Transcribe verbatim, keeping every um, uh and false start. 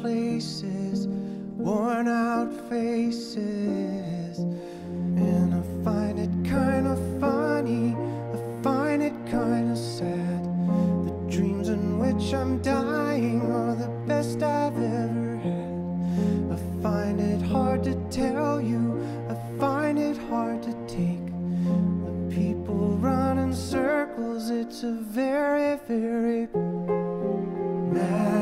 places, worn out faces. And I find it kind of funny, I find it kind of sad. The dreams in which I'm dying are the best I've ever had. I find it hard to tell you, I find it hard to take. When people run in circles, it's a very, very mad